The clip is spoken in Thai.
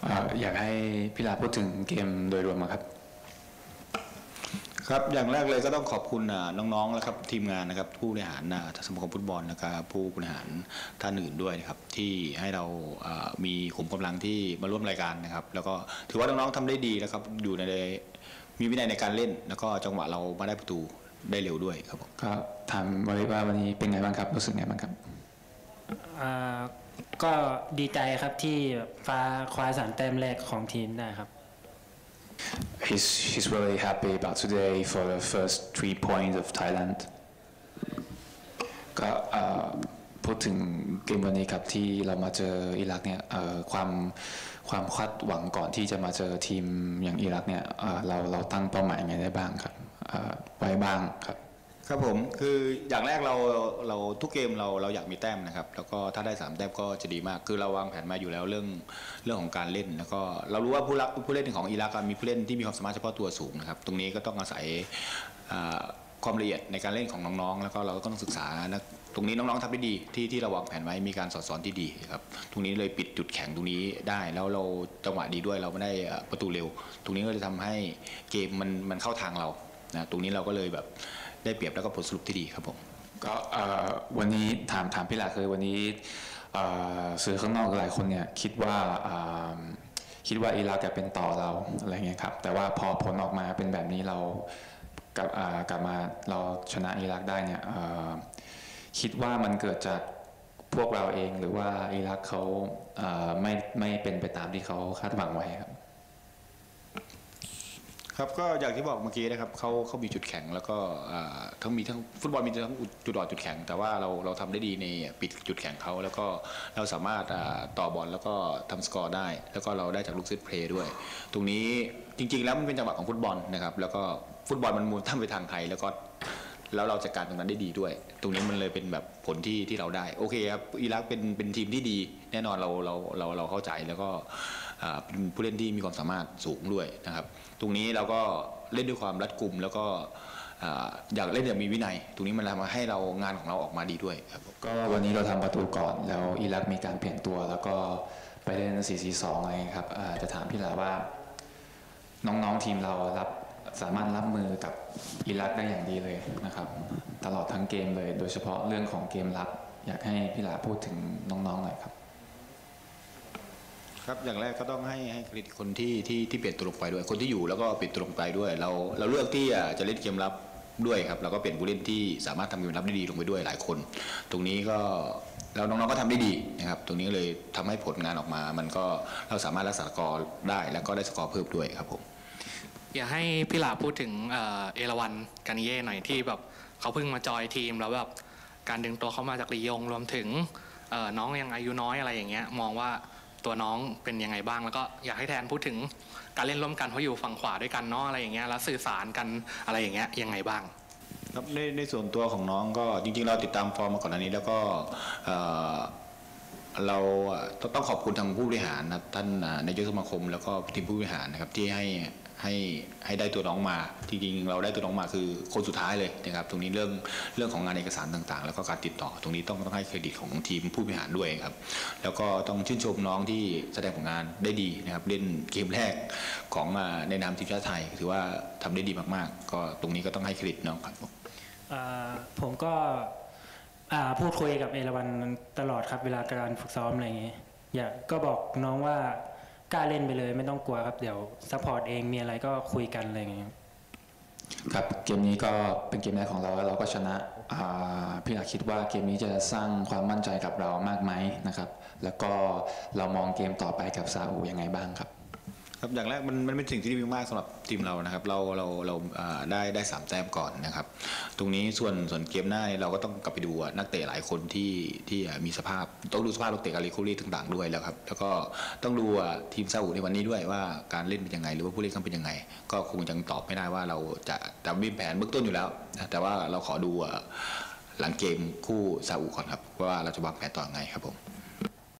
อยากให้พี่ลาพูดถึงเกมโดยรวมครับครับอย่างแรกเลยก็ต้องขอบคุณน้องๆแล้วครับทีมงานนะครับผู้บริหารสมาคมฟุตบอลนะครับผู้บริหารท่านอื่นด้วยนะครับที่ให้เรามีขุมกำลังที่มาร่วมรายการนะครับแล้วก็ถือว่าน้องๆทำได้ดีนะครับอยู่ในมีวินัยในการเล่นแล้วก็จังหวะเรามาได้ประตูได้เร็วด้วยครับผมก็ถามว่าวันนี้เป็นไงบ้างครับรู้สึกไงบ้างครับก็ดีใจครับที่คว้า3 แต้มแรกของทีมได้ครับ He's really happy about today for the first 3 points of Thailand ก็พูดถึงเกมวันนี้ครับที่เรามาเจออิรักเนี่ยความคาดหวังก่อนที่จะมาเจอทีมอย่างอิรักเนี่ยเราตั้งเป้าหมายไงได้บ้างครับไว้บ้างครับครับผมคืออย่างแรกเราทุกเกมเราอยากมีแต้มนะครับแล้วก็ถ้าได้3 แต้มก็จะดีมากคือเราวางแผนมาอยู่แล้วเรื่องของการเล่นแล้วก็เรารู้ว่าผู้เล่นของอิรักมีผู้เล่นที่มีความสามารถเฉพาะตัวสูงนะครับตรงนี้ก็ต้องอาศัยความละเอียดในการเล่นของน้องๆแล้วก็เราก็ต้องศึกษานะตรงนี้น้องๆทำได้ดีที่เราวางแผนไว้มีการสอดสอนที่ดีครับตรงนี้เลยปิดจุดแข็งตรงนี้ได้แล้วเราจังหวะดีด้วยเราไม่ได้ประตูเร็วตรงนี้ก็จะทำให้เกมมันเข้าทางเรานะตรงนี้เราก็เลยแบบได้เปรียบแล้วก็ผลสรุปที่ดีครับผมก็วันนี้ถามพี่หลักคือวันนี้สื่อข้างนอกหลายคนเนี่ยคิดว่าอิรักจะเป็นต่อเราอะไรเงี้ยครับแต่ว่าพอผลออกมาเป็นแบบนี้เรากลับมาเราชนะอิรักได้เนี่ยคิดว่ามันเกิดจากพวกเราเองหรือว่าอิรักเขาไม่เป็นไปตามที่เขาคาดหวังไว้ครับครับก็อย่างที่บอกเมื่อกี้นะครับเขามีจุดแข็งแล้วก็ทั้งฟุตบอลมีทั้งจุดอ่อนจุดแข็งแต่ว่าเราทำได้ดีในปิดจุดแข็งเขาแล้วก็เราสามารถต่อบอลแล้วก็ทำสกอร์ได้แล้วก็เราได้จากลูกเซตเพลย์ด้วยตรงนี้จริงๆแล้วมันเป็นจังหวะของฟุตบอลนะครับแล้วก็ฟุตบอลมันมูนตั้งไปทางไทยแล้วเราจัดการตรงนั้นได้ดีด้วยตรงนี้มันเลยเป็นแบบผลที่เราได้โอเคครับอิรักเป็นทีมที่ดีแน่นอนเราเข้าใจแล้วก็เป็นผู้เล่นที่มีความสามารถสูงด้วยนะครับตรงนี้เราก็เล่นด้วยความรัดกุมแล้วก็อยากเล่นอย่างมีวินัยตรงนี้มันทำให้เรางานของเราออกมาดีด้วยครับก็วันนี้เราทำประตูก่อนแล้วอิรักมีการเปลี่ยนตัวแล้วก็ไปเล่น 4-4-2 อะไรครับจะถามพี่หลาว่าน้องๆทีมเราสามารถรับมือกับอิรักได้อย่างดีเลยนะครับตลอดทั้งเกมเลยโดยเฉพาะเรื่องของเกมรับอยากให้พี่หลาพูดถึงน้องๆหน่อยครับครับอย่างแรกก็ต้องให้เครดิตคนที่เปลี่ยนตัวลงไปด้วยคนที่อยู่แล้วก็เปลี่ยนตัวลงไปด้วยเราเลือกที่จะเล่นเกมรับด้วยครับเราก็เปลี่ยนผู้เล่นที่สามารถทำเกมรับได้ดีลงไปด้วยหลายคนตรงนี้ก็แล้วน้องๆก็ทำได้ดีนะครับตรงนี้เลยทำให้ผลงานออกมามันก็เราสามารถรักษาสกอร์ได้แล้วก็ได้สกอร์เพิ่มด้วยครับผมอยากให้พี่หลาพูดถึงเอราวันกานิเย่หน่อยที่แบบเขาเพิ่งมาจอยทีมแล้วแบบการดึงตัวเขามาจากลียงรวมถึงน้องยังอายุน้อยอะไรอย่างเงี้ยมองว่าตัวน้องเป็นยังไงบ้างแล้วก็อยากให้แทนพูดถึงการเล่นร่วมกันเพราะอยู่ฝั่งขวาด้วยกันเนาะอะไรอย่างเงี้ยแล้วสื่อสารกันอะไรอย่างเงี้ยยังไงบ้างครับในส่วนตัวของน้องก็จริงๆเราติดตามฟอร์มมาก่อนอันนี้แล้วก็เราต้องขอบคุณทางผู้บริหารนะท่านนายกสมาคมแล้วก็ทีมผู้บริหารนะครับที่ให้ได้ตัวน้องมาจริงๆเราได้ตัวน้องมาคือคนสุดท้ายเลยนะครับตรงนี้เรื่องของงานเอกสารต่างๆแล้วก็การติดต่อตรงนี้ต้องให้เครดิตของทีมผู้บริหารด้วยครับแล้วก็ต้องชื่นชมน้องที่แสดงผลงานได้ดีนะครับเล่นเกมแรกของในนามทีมชาติไทยถือว่าทำได้ดีมากๆก็ตรงนี้ก็ต้องให้เครดิตน้องครับผมก็พูดคุยกับเอราวันตลอดครับเวลาการฝึกซ้อมอะไรอย่างเงี้ยก็บอกน้องว่ากล้าเล่นไปเลยไม่ต้องกลัวครับเดี๋ยวซัพพอร์ตเองมีอะไรก็คุยกันอะไรอย่างเงี้ยครับเกมนี้ก็เป็นเกมแรกของเราแล้วเราก็ชนะพี่หลักคิดว่าเกมนี้จะสร้างความมั่นใจกับเรามากไหมนะครับแล้วก็เรามองเกมต่อไปกับซาอุยังไงบ้างครับครับอย่างแรกมันเป็นสิ่งที่ดีมากสำหรับทีมเรานะครับเราได้3 แต้มก่อนนะครับตรงนี้ส่วนเกมหน้าเราก็ต้องกลับไปดูนักเตะหลายคนที่มีสภาพต้องดูสภาพนักเตะกาลิคูรี่ต่างๆด้วยแล้วครับแล้วก็ต้องดูทีมซาอุในวันนี้ด้วยว่าการเล่นเป็นยังไงหรือว่าผู้เล่นเขาเป็นยังไงก็คงยังตอบไม่ได้ว่าเราจะมีแผนเบื้องต้นอยู่แล้วแต่ว่าเราขอดูหลังเกมคู่ซาอุก่อนครับว่าเราจะวางแผนต่อยังไงครับผม